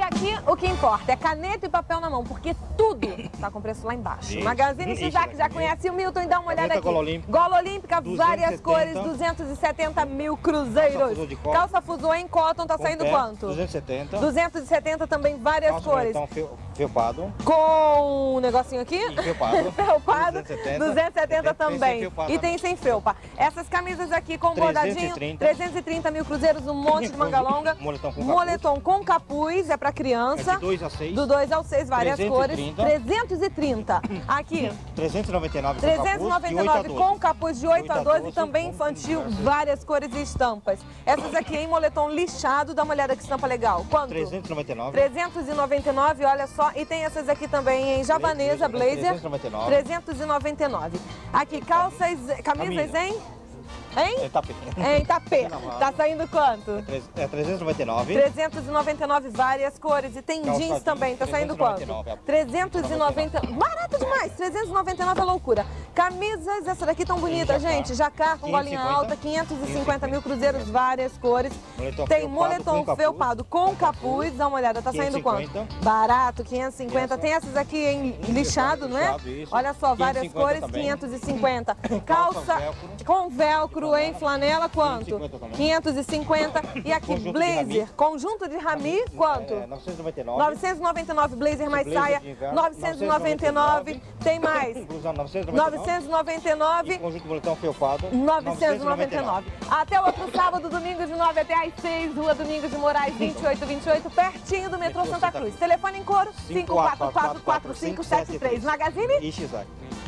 aqui o que importa é caneta e papel na mão, porque tudo tá com preço lá embaixo. Magazine Shiizaki já conhece o Milton e dá uma olhada aqui. Gola Olímpica, várias cores, 270 mil cruzeiros. Calça Fusô em cotton tá saindo quanto? 270. 270 também, várias cores. Então, felpado. Com um negocinho aqui? Felpado. Felpado. 270 também. E tem sem felpa. Essas camisas aqui com bordadinho, 330 mil cruzeiros, um monte de manga longa. Moletom com capuz, é pra criança. É de 2 a 6. Do 2 ao 6, várias 330. cores. 330. Aqui. 399 com capuz de 8 a 12, também infantil, várias cores e estampas. Essas aqui em moletom lixado, dá uma olhada que estampa legal. Quanto? 399. 399, olha só. E tem essas aqui também em javanesa, blazer. 399. Aqui, calças, camisas em... Hein? Em tapê. Tá saindo quanto? É 399. 399, várias cores. E tem jeans também. Tá saindo quanto? 390. Barato demais. 399 é loucura. Camisas, essa daqui tão bonita, gente. Jacquard com golinha alta, 550 mil cruzeiros, várias cores. Tem moletom felpado com capuz. Dá uma olhada, tá saindo quanto? Barato, 550. Tem essas aqui em lixado, não é? Olha só, várias cores, 550. Calça com velcro em flanela, quanto? 550. E aqui, blazer, conjunto de rami, quanto? 999. 999, blazer mais saia, 999. Tem mais? 999. Conjunto boletão felpado. 999. Até o outro sábado, domingo de 9 até às 6, Rua Domingos de Moraes, 2828, pertinho do metrô Santa Cruz. Telefone em coro, 54444573. Magazine Shiizaki.